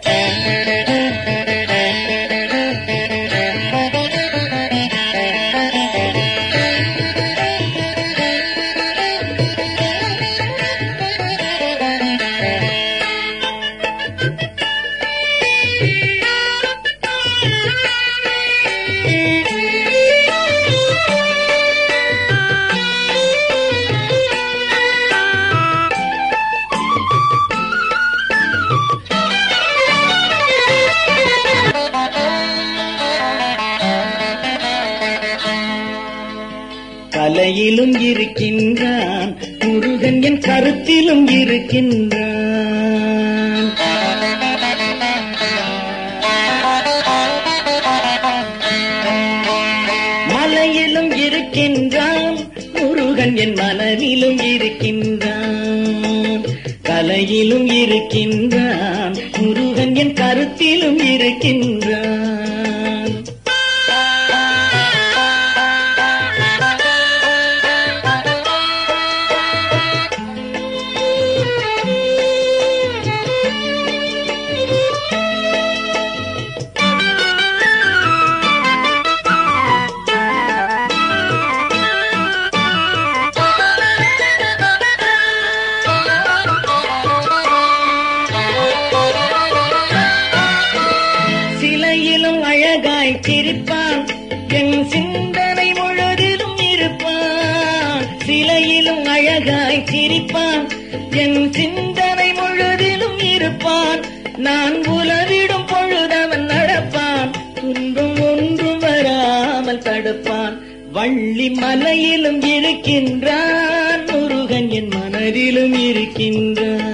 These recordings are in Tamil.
கலையிலும் இருக்கின்றான் முருகன் என் கருத்திலும் இருக்கின்றான். மலையிலும் இருக்கின்றான் முருகன் என் மனதிலும் இருக்கின்றான். கலையிலும் இருக்கின்றான் முருகன் என் கருத்திலும் இருக்கின்றான். சிலையிலும் அழகாய் சிரிப்பான் என் சிந்தனை முழுதிலும் இருப்பான். சிலையிலும் அழகாய் சிரிப்பான் என் சிந்தனை முழுதிலும் இருப்பான். நான் உலவிடும் பொழுதவன் நடப்பான். துன்பம் ஒன்றும் வராமல் தடுப்பான். வள்ளி மலையிலும் இருக்கின்றான் முருகன் என் மனதிலும் இருக்கின்றான்.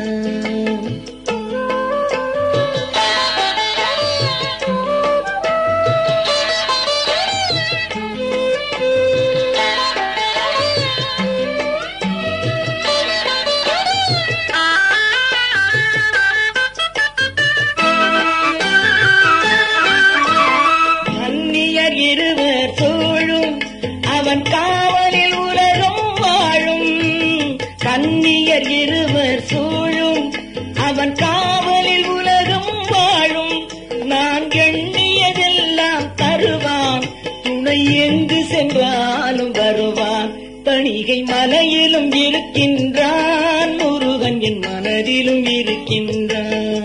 இருவர் சூழும் அவன் காவலில் உலகம் வாழும். கன்னியர் இருவர் சூழும் அவன் காவலில் உலகம் வாழும். நான் எண்ணியதெல்லாம் தருவான். துணை எங்கு சென்றாலும் வருவான். தணிகை மலையிலும் இருக்கின்றான் முருகன் என் மனதிலும் இருக்கின்றான்.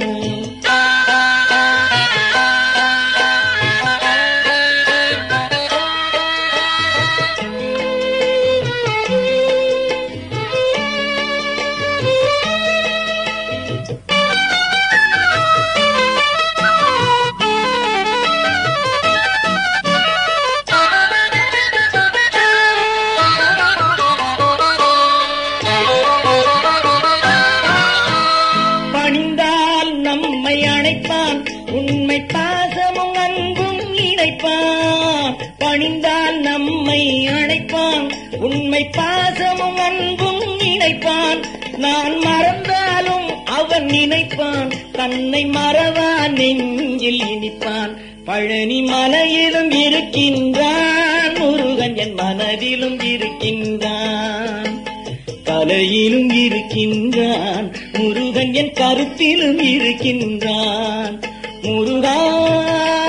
அணைப்பான் உண்மை பாசமும் அன்பும் இணைப்பான். பணிந்தால் நம்மை அணைப்பான் உண்மை பாசமும் அன்பும் இணைப்பான். நான் மறந்தாலும் அவன் நினைப்பான். தன்னை மறவா நெஞ்சில் இனிப்பான். பழனி மலையிலும் இருக்கின்றான் முருகன் என் மனதிலும் இருக்கின்றான். கலையிலும் இருக்கின்றான் முருகன் என் கருத்திலும் இருக்கின்றான். முருகா